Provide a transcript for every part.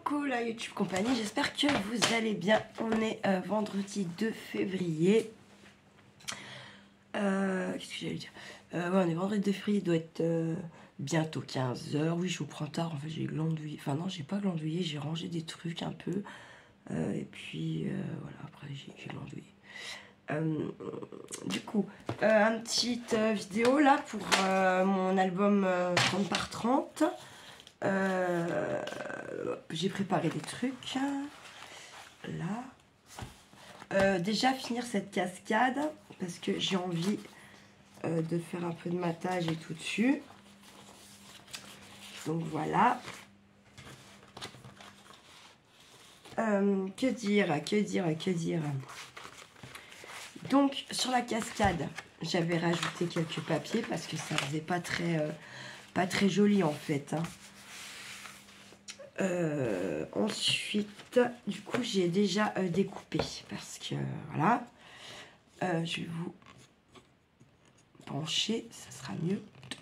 Coucou la YouTube compagnie, j'espère que vous allez bien. On est vendredi 2 février. Qu'est-ce que j'allais dire, ouais, on est vendredi 2 février, il doit être bientôt 15 h. Oui, je vous prends tard, en fait j'ai glandouillé. Enfin non, j'ai pas glandouillé, j'ai rangé des trucs un peu. Et puis voilà, après j'ai glandouillé. Du coup, une petite vidéo là pour mon album 30 par 30. J'ai préparé des trucs là. Déjà finir cette cascade parce que j'ai envie de faire un peu de matage et tout dessus. Donc voilà. Que dire. Donc sur la cascade, j'avais rajouté quelques papiers parce que ça faisait pas très joli en fait, hein. Ensuite, du coup, j'ai déjà découpé parce que voilà, je vais vous pencher, ça sera mieux.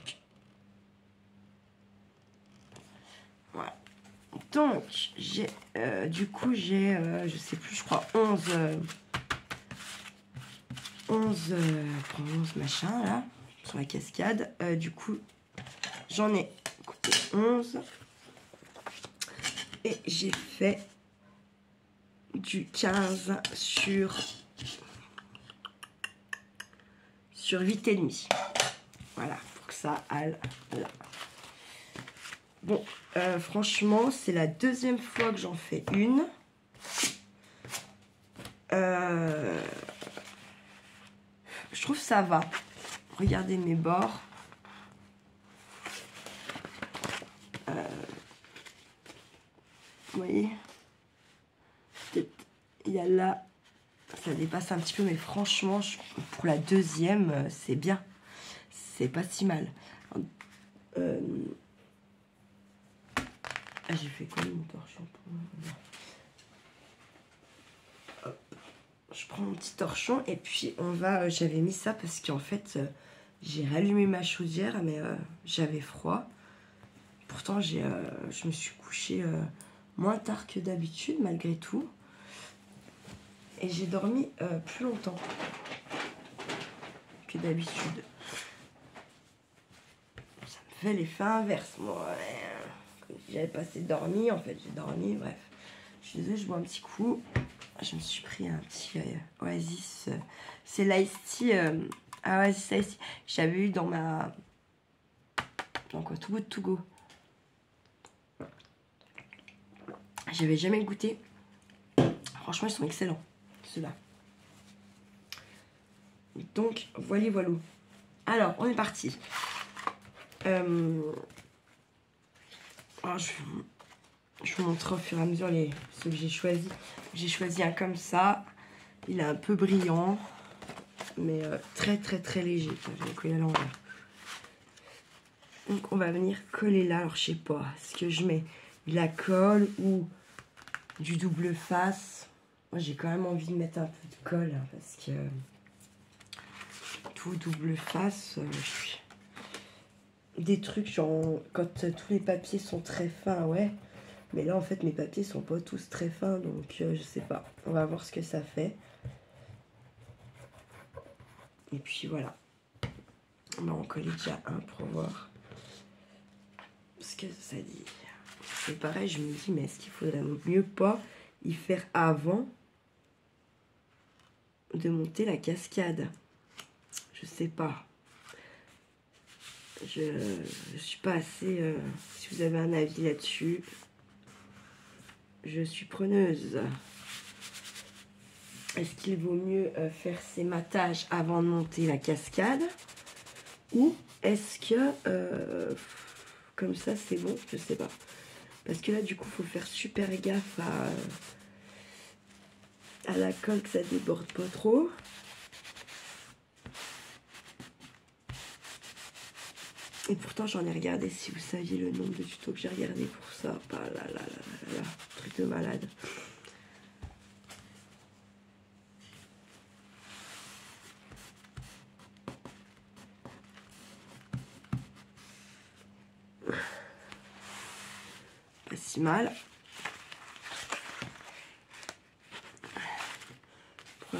Voilà. Donc, j'ai du coup, j'ai, je sais plus, je crois 11 machin là sur la cascade. Du coup, j'en ai coupé 11. Et j'ai fait du 15 sur 8,5. Voilà, pour que ça aille là. Bon, franchement, c'est la deuxième fois que j'en fais une. Je trouve que ça va. Regardez mes bords. Vous voyez, il y a là, ça dépasse un petit peu, mais franchement, pour la deuxième, c'est bien. C'est pas si mal. J'ai fait quoi une torchon pour... Hop. Je prends mon petit torchon et puis on va... j'avais mis ça parce qu'en fait, j'ai rallumé ma chaudière, mais j'avais froid. Pourtant, je me suis couchée moins tard que d'habitude, malgré tout. Et j'ai dormi plus longtemps que d'habitude. Ça me fait l'effet inverse. Moi, j'avais pas assez dormi, en fait, j'ai dormi, bref. Je suis désolée, je bois un petit coup. Je me suis pris un petit Oasis. C'est l'Ice Tea. Oasis Ice Tea. J'avais eu dans ma... Dans quoi? Too Good To Go. J'avais jamais goûté. Franchement, ils sont excellents, ceux-là. Donc, voilà. Alors, on est parti. Alors, je vous montre au fur et à mesure ceux que j'ai choisis. J'ai choisi un comme ça. Il est un peu brillant, mais très léger. Je vais coller à l'envers. Donc, on va venir coller là. Alors, je sais pas. Est-ce que je mets de la colle ou du double face? Moi, j'ai quand même envie de mettre un peu de colle, hein, parce que tout double face, des trucs genre quand tous les papiers sont très fins, ouais. Mais là, en fait, mes papiers sont pas tous très fins, donc je sais pas. On va voir ce que ça fait. Et puis voilà. On va en coller déjà un pour voir ce que ça dit. C'est pareil, je me dis, mais est-ce qu'il faudrait mieux pas y faire avant de monter la cascade? Je sais pas. Je suis pas assez... si vous avez un avis là-dessus, je suis preneuse. Est-ce qu'il vaut mieux faire ces matages avant de monter la cascade? Ou est-ce que comme ça c'est bon? Je sais pas. Parce que là du coup il faut faire super gaffe à la colle, que ça déborde pas trop. Et pourtant j'en ai regardé, si vous saviez le nombre de tutos que j'ai regardé pour ça. Bah là, truc de malade. Pas si mal.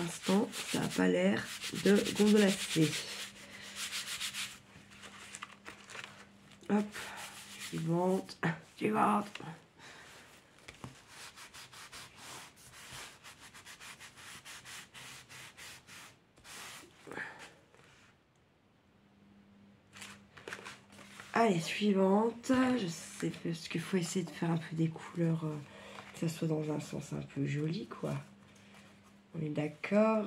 l'instant, ça n'a pas l'air de gondolasser. Hop, suivante, suivante. Allez, suivante. Je sais parce qu'il faut essayer de faire un peu des couleurs, que ça soit dans un sens un peu joli, quoi. On est d'accord.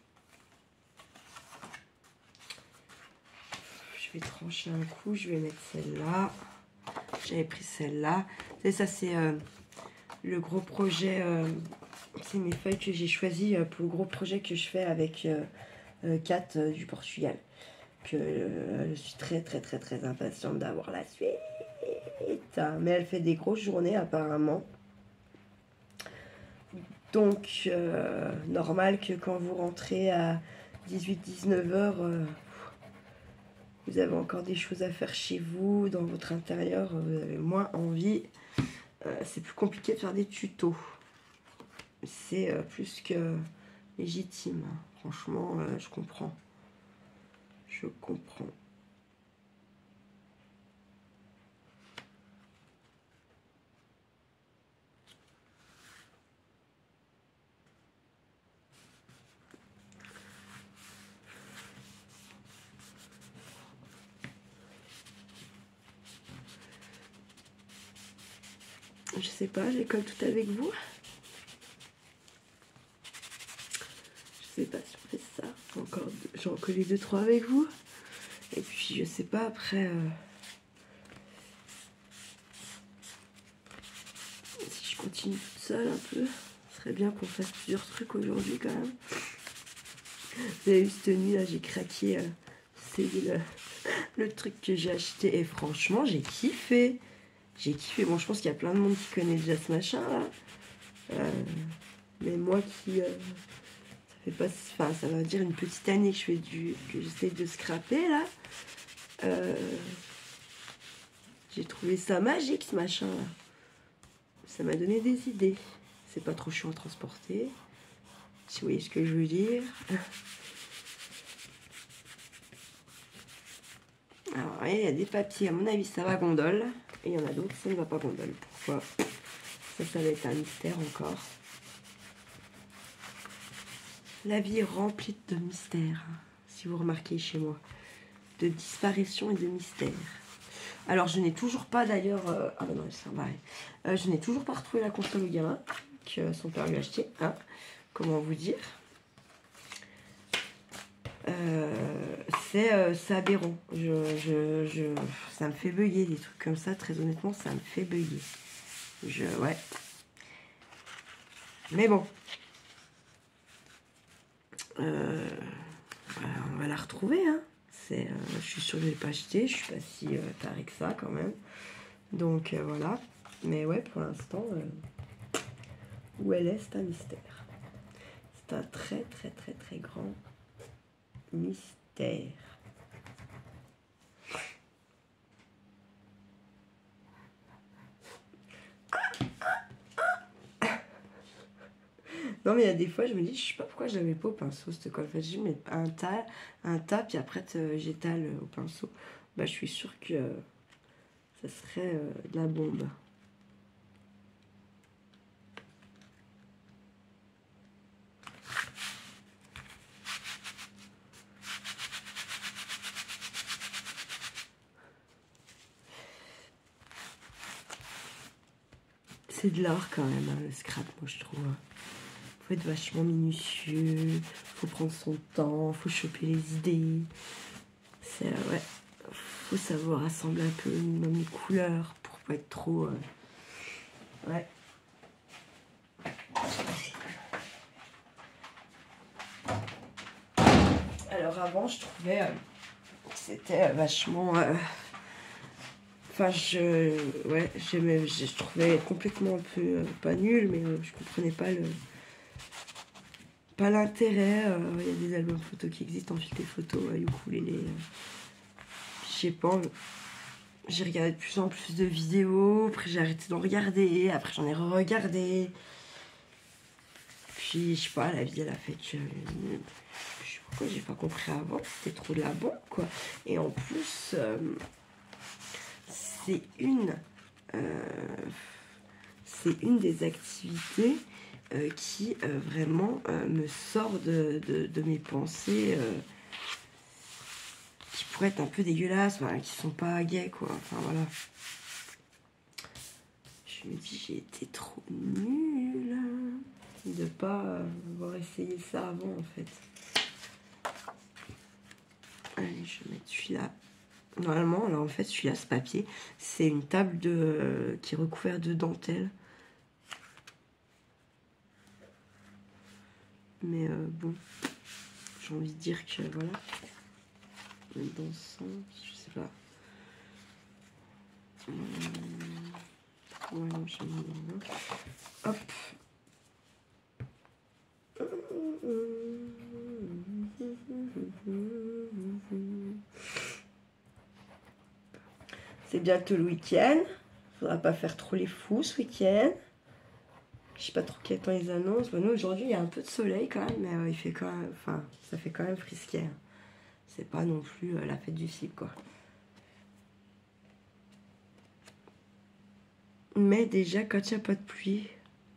Je vais trancher un coup, je vais mettre celle-là. J'avais pris celle-là. Ça, c'est le gros projet. C'est mes feuilles que j'ai choisies pour le gros projet que je fais avec Kat du Portugal. Je suis très impatiente d'avoir la suite. Mais elle fait des grosses journées apparemment. Donc, normal que quand vous rentrez à 18-19 heures, vous avez encore des choses à faire chez vous, dans votre intérieur, vous avez moins envie. C'est plus compliqué de faire des tutos. C'est plus que légitime. Franchement, je comprends. Je comprends. Je sais pas, j'école tout avec vous. Je sais pas si on fait ça. Encore, j'en collé 2-3 avec vous. Et puis je sais pas après. Si je continue toute seule un peu, ce serait bien qu'on fasse plusieurs trucs aujourd'hui quand même. Vous avez vu cette nuit là, j'ai craqué. C'est le truc que j'ai acheté et franchement j'ai kiffé. J'ai kiffé. Bon, je pense qu'il y a plein de monde qui connaît déjà ce machin là. Mais moi qui. Ça fait pas. Enfin, ça va dire une petite année que que j'essaie de scraper là. J'ai trouvé ça magique ce machin là. Ça m'a donné des idées. C'est pas trop chiant à transporter. Si vous voyez ce que je veux dire. Alors, il y a des papiers, à mon avis, ça va gondole. Et il y en a d'autres, ça ne va pas gondole. Pourquoi? Ça va être un mystère encore. La vie est remplie de mystères, si vous remarquez chez moi. De disparition et de mystères. Alors, je n'ai toujours pas d'ailleurs... Ah ben non, c'est pareil. Je n'ai toujours pas retrouvé la console au gamin que son père lui a acheté. Hein. Comment vous dire? C'est aberrant. Ça me fait bugger des trucs comme ça. Très honnêtement, ça me fait bugger. Ouais. Mais bon. On va la retrouver. Hein. Je suis sûre que je ne l'ai pas acheté. Je suis pas si tarée que ça quand même. Donc voilà. Mais ouais, pour l'instant, où elle est, c'est un mystère. C'est un très grand mystère. Non mais il y a des fois je me dis je sais pas pourquoi je l'avais pas au pinceau cette colle. En fait, je mets un tas puis après j'étale au pinceau. Bah je suis sûre que ça serait de la bombe. C'est de l'art quand même, hein, le scrap, moi je trouve. Faut être vachement minutieux, faut prendre son temps, faut choper les idées. Ouais, faut savoir assembler un peu minimum les couleurs pour pas être trop. Ouais. Alors avant, je trouvais que c'était vachement. Enfin, je trouvais complètement un peu, pas nul, mais je comprenais pas l'intérêt. Il y a des albums photos qui existent en filet photo, ukulélé. Je sais pas, j'ai regardé de plus en plus de vidéos, après j'ai arrêté d'en regarder, après j'en ai re-regardé. puis, je sais pas, la vie, elle a fait que... Je sais pas pourquoi j'ai pas compris avant. C'était trop de la bombe, quoi. Et en plus, c'est une des activités qui vraiment me sort de mes pensées qui pourraient être un peu dégueulasses, enfin, qui sont pas gays, quoi. Enfin, voilà. Je me dis, j'ai été trop nulle de pas avoir essayé ça avant, en fait. Allez, je vais mettre celui-là. Normalement, là, en fait, celui-là, ce papier, c'est une table qui est recouverte de dentelle. Mais bon, j'ai envie de dire que, voilà. Dans ce sens, je sais pas. Ouais, non, j'ai mis là. Hop. C'est bientôt le week-end. Faudra pas faire trop les fous ce week-end. Je sais pas trop quel temps ils annoncent. Bon, nous, aujourd'hui, il y a un peu de soleil quand même, mais il fait quand même... Enfin, ça fait quand même frisquet. C'est pas non plus la fête du slip, quoi. Mais déjà, quand il n'y a pas de pluie,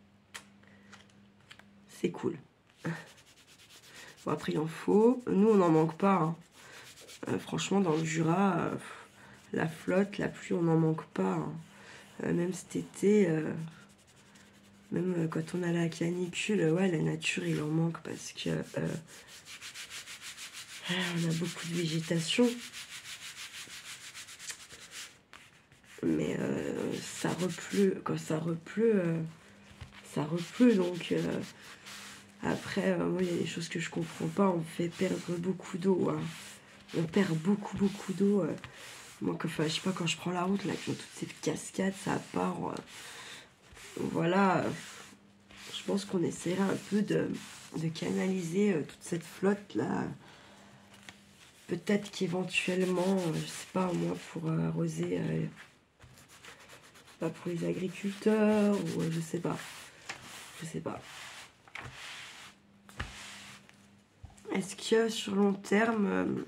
c'est cool. Bon, après, il en faut. Nous, on n'en manque pas. Hein. Franchement, dans le Jura, la flotte, la pluie, on n'en manque pas. Hein. Même cet été, même quand on a la canicule, ouais, la nature, il en manque parce que on a beaucoup de végétation. Mais ça repleut. Quand ça repleut, ça repleut. Donc, après, moi, il y a des choses que je comprends pas. On fait perdre beaucoup d'eau. Hein. On perd beaucoup d'eau. Moi, enfin, je sais pas, quand je prends la route, là, qui ont toutes ces cascades, ça part. Voilà. Je pense qu'on essaierait un peu de canaliser toute cette flotte-là. Peut-être qu'éventuellement, je sais pas, au moins pour arroser, pas pour les agriculteurs, ou je sais pas. Je sais pas. Est-ce que sur long terme,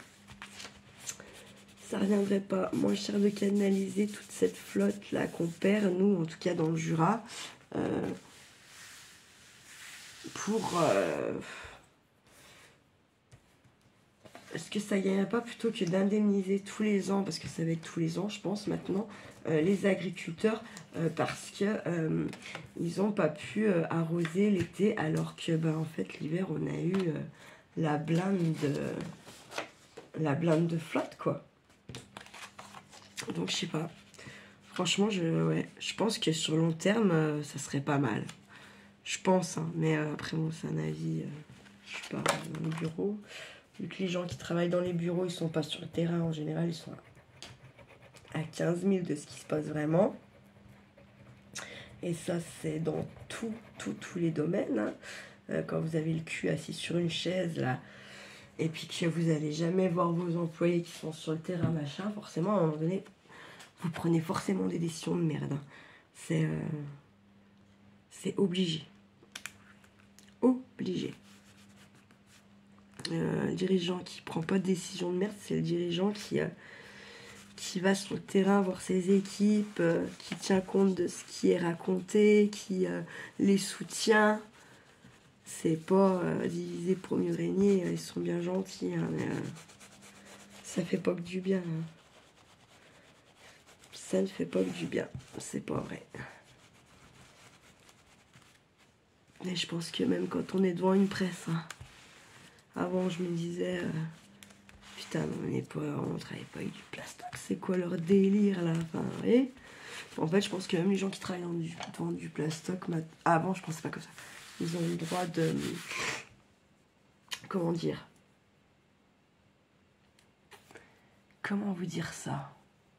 ça reviendrait pas moins cher de canaliser toute cette flotte-là qu'on perd, nous, en tout cas dans le Jura, pour... Est-ce que ça gagnerait pas plutôt que d'indemniser tous les ans, parce que ça va être tous les ans, je pense, maintenant, les agriculteurs, parce que ils n'ont pas pu arroser l'été, alors que, en fait, l'hiver, on a eu la blinde de flotte, quoi. Donc, je sais pas. Franchement, je pense que sur long terme, ça serait pas mal. Je pense, hein, mais après, bon, c'est un avis. Je suis pas dans le bureau. Vu que les gens qui travaillent dans les bureaux, ils sont pas sur le terrain en général, ils sont à 15 000 de ce qui se passe vraiment. Et ça, c'est dans tous les domaines. Hein. Quand vous avez le cul assis sur une chaise, là, et puis que vous n'allez jamais voir vos employés qui sont sur le terrain, machin, forcément, à un moment donné, vous prenez forcément des décisions de merde. Hein. C'est obligé. Obligé. Le dirigeant qui prend pas de décision de merde, c'est le dirigeant qui va sur le terrain voir ses équipes, qui tient compte de ce qui est raconté, qui les soutient. C'est pas diviser pour mieux régner, ils sont bien gentils, hein, mais ça fait pas que du bien. Hein. Ça ne fait pas que du bien, c'est pas vrai. Mais je pense que même quand on est devant une presse, hein, avant je me disais, putain, on travaille pas avec du plastoc, c'est quoi leur délire là, enfin, et en fait je pense que même les gens qui travaillent devant du plastoc, avant je pensais pas comme ça, ils ont le droit de, comment dire, comment vous dire ça,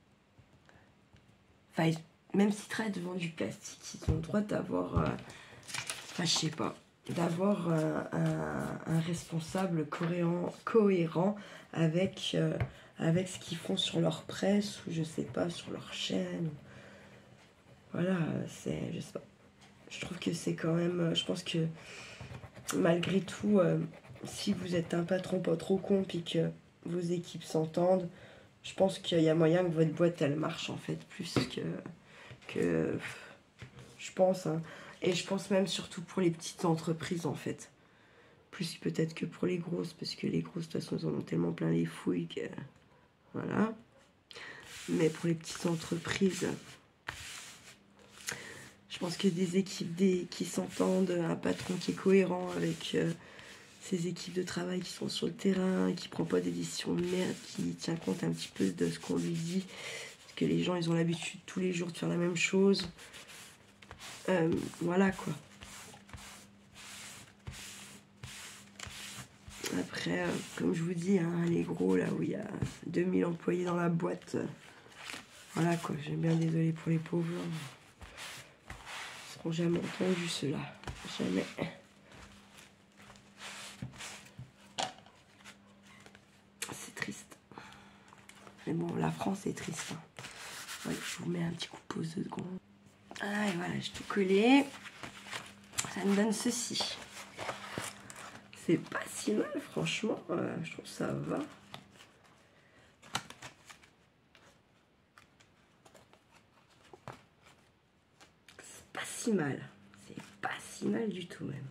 enfin même s'ils travaillent devant du plastique, ils ont le droit d'avoir, enfin je sais pas, d'avoir un responsable cohérent avec ce qu'ils font sur leur presse ou je sais pas, sur leur chaîne. Voilà, je sais pas. Je trouve que c'est quand même, je pense que malgré tout, si vous êtes un patron pas trop con et que vos équipes s'entendent, je pense qu'il y a moyen que votre boîte elle marche en fait plus que je pense, hein. Et je pense même surtout pour les petites entreprises en fait, plus peut-être que pour les grosses, parce que les grosses de toute façon ils en ont tellement plein les fouilles que voilà. Mais pour les petites entreprises, je pense que des équipes qui s'entendent, un patron qui est cohérent avec ses équipes de travail qui sont sur le terrain, qui prend pas des décisions de merde, qui tient compte un petit peu de ce qu'on lui dit, parce que les gens ils ont l'habitude tous les jours de faire la même chose. Voilà quoi. Après, comme je vous dis, hein, les gros là où il y a 2000 employés dans la boîte, voilà quoi, j'ai bien désolé pour les pauvres. Ils seront jamais entendus ceux-là. Jamais. C'est triste. Mais bon, la France est triste. Hein. Ouais, je vous mets un petit coup de pause 2 secondes. Ah, et voilà, j'ai tout collé. Ça me donne ceci. C'est pas si mal, franchement. Je trouve que ça va. C'est pas si mal. C'est pas si mal du tout, même.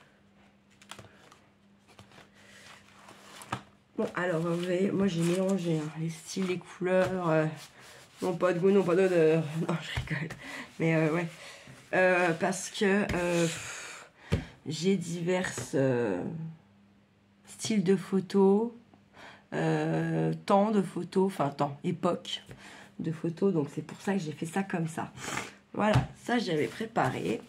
Bon, alors, vous voyez, moi j'ai mélangé hein, les styles, les couleurs. Non, pas de goût, non, pas d'odeur. Non, je rigole. Mais ouais. Parce que j'ai divers styles de photos, temps de photos, enfin temps, époque de photos. Donc c'est pour ça que j'ai fait ça comme ça. Voilà, ça j'avais préparé.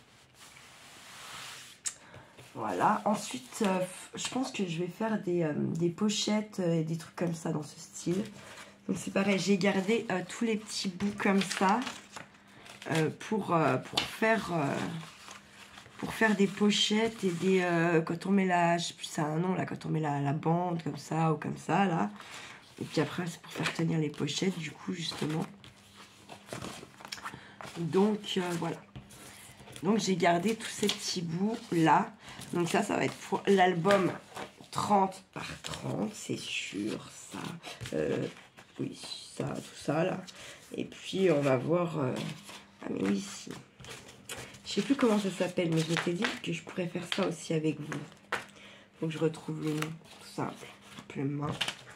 Voilà, ensuite je pense que je vais faire des pochettes et des trucs comme ça dans ce style. Donc c'est pareil, j'ai gardé tous les petits bouts comme ça pour faire des pochettes et des quand on met la, je sais plus ça a un nom là, quand on met la bande comme ça ou comme ça là. Et puis après c'est pour faire tenir les pochettes du coup justement. Donc voilà. Donc j'ai gardé tous ces petits bouts là. Donc ça va être pour l'album 30 par 30, c'est sûr, ça. Oui, ça, tout ça là. Et puis on va voir. Ah mais oui, si. Je sais plus comment ça s'appelle, mais je m'étais dit que je pourrais faire ça aussi avec vous. Faut que je retrouve le nom, tout simplement.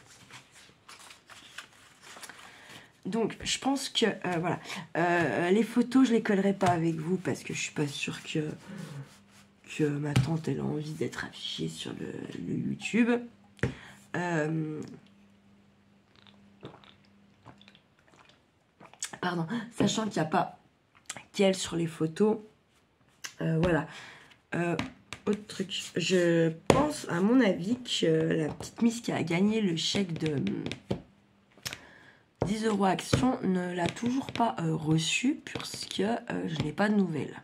Donc, je pense que, voilà, les photos, je les collerai pas avec vous parce que je suis pas sûre que ma tante, elle a envie d'être affichée sur le YouTube. Pardon, sachant qu'il n'y a pas qu'elle sur les photos. Voilà. Autre truc, je pense, à mon avis, que la petite Miss qui a gagné le chèque de 10 € Action ne l'a toujours pas reçu puisque je n'ai pas de nouvelles.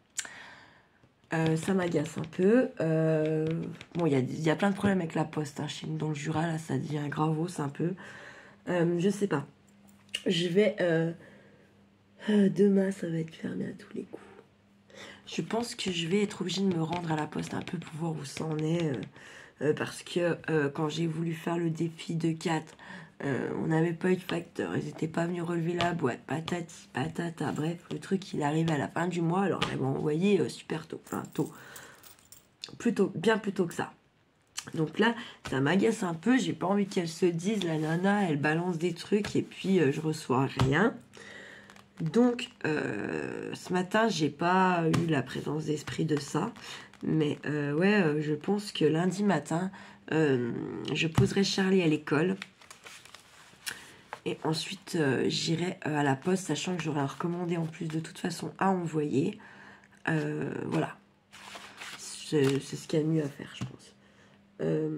Ça m'agace un peu. Bon, il y a plein de problèmes avec la poste hein, chez nous dans le Jura, là, ça devient gravos un peu. Je sais pas. Je vais... demain, ça va être fermé à tous les coups. Je pense que je vais être obligée de me rendre à la poste un peu pour voir où ça en est. Parce que quand j'ai voulu faire le défi de 4, on n'avait pas eu de facteur. Ils n'étaient pas venus relever la boîte. Patati, patata. Bref, le truc, il arrive à la fin du mois. Alors, ils m'ont envoyé super tôt. Enfin, tôt. Bien plus tôt que ça. Donc là, ça m'agace un peu. J'ai pas envie qu'elle se dise, la nana, elle balance des trucs et puis je reçois rien. Donc, ce matin, j'ai pas eu la présence d'esprit de ça. Mais ouais, je pense que lundi matin, je poserai Charlie à l'école. Et ensuite, j'irai à la poste, sachant que j'aurai un recommandé en plus de toute façon à envoyer. Voilà. C'est ce qu'il y a de mieux à faire, je pense.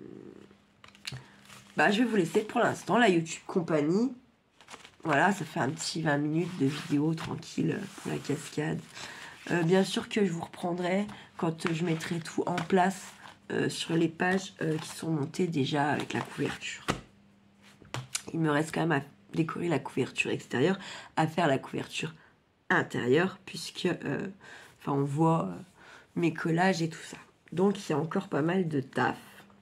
Bah, je vais vous laisser pour l'instant, la YouTube compagnie. Voilà, ça fait un petit 20 minutes de vidéo tranquille pour la cascade. Bien sûr que je vous reprendrai quand je mettrai tout en place sur les pages qui sont montées déjà avec la couverture. Il me reste quand même à décorer la couverture extérieure, à faire la couverture intérieure, puisque on voit mes collages et tout ça. Donc, il y a encore pas mal de taf.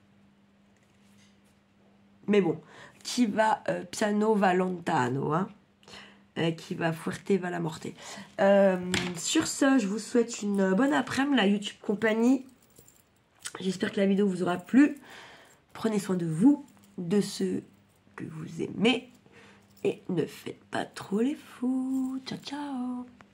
Mais bon, qui va piano va lontano, hein. Qui va fuerte va la morte. Sur ce, je vous souhaite une bonne après-midi, la YouTube compagnie. J'espère que la vidéo vous aura plu. Prenez soin de vous, de ceux que vous aimez. Et ne faites pas trop les fous. Ciao, ciao.